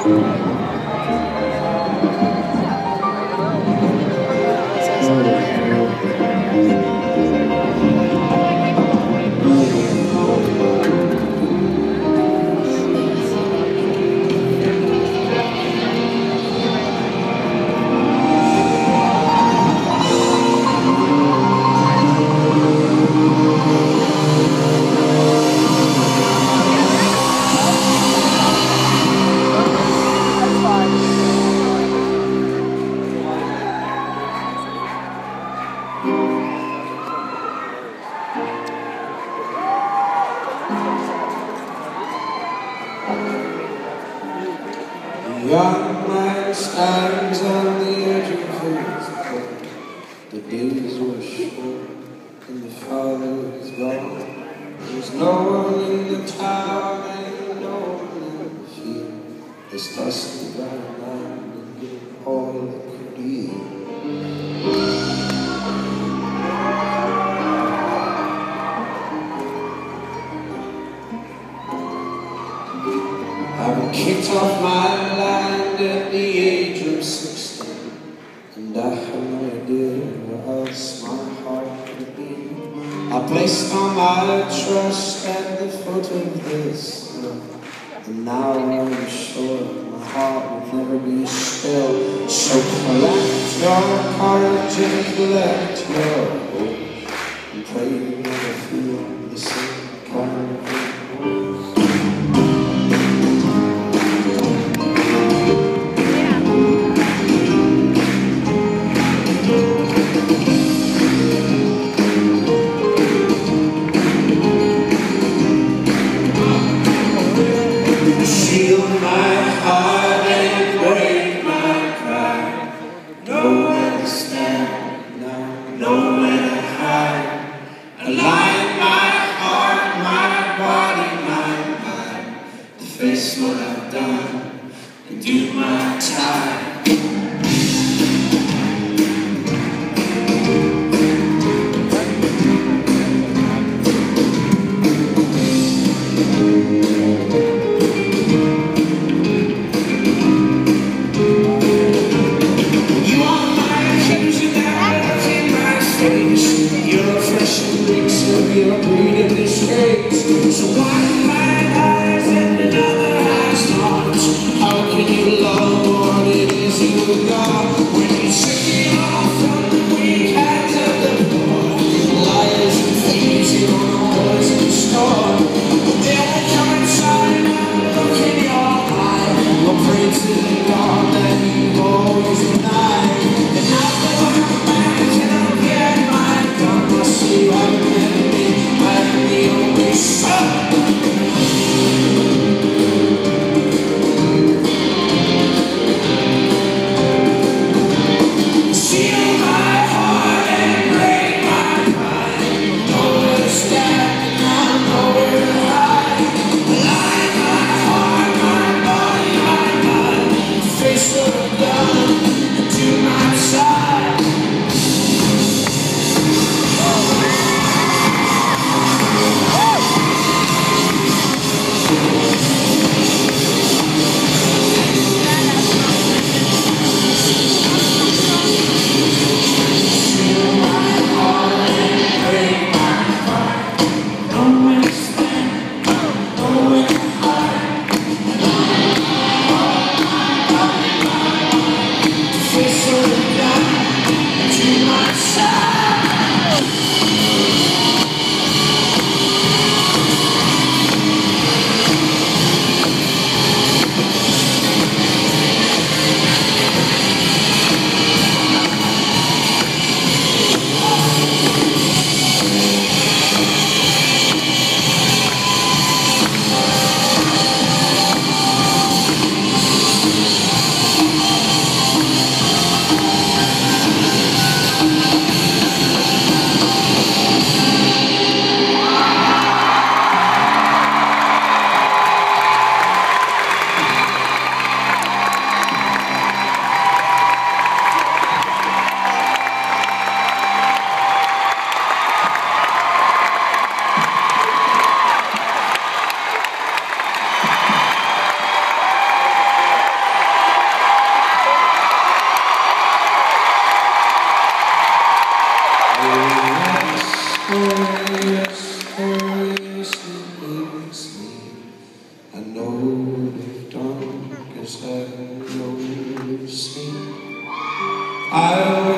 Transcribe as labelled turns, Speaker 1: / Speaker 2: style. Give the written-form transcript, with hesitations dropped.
Speaker 1: Young man stands on the edge of his bed. The days were short and the father was gone. There's no one in the town and no one in the field. This dusty brown land and get all it could yield. I was kicked off my land at the age of 16, and I had no idea where else my heart would be. I placed all my trust at the foot of this hill, and now I'm sure my heart will never be still. So collect your courage and collect your hope, and pray you never feel the same kind of hope. Seal my heart and break my pride. Nowhere to stand, nowhere to hide. Align my heart, my body, my mind, to face what I've done and do my time. You're fresh and big, so you're breathing this cage. So why my eyes and another has not? How can you love what it is you got when you shake it off from the weak hands of the poor? Liars and thieves, you don't know what's in store. They will come inside and look in your eye. We'll pray to the God that you always denied. And after I'm back and I'll get my gun, I'll see you I'm the only son. Seal my heart and break my mind. Nowhere to stand and nowhere to hide. Align my heart, my body, my mind. Face I know they've done, 'cause I know you've seen.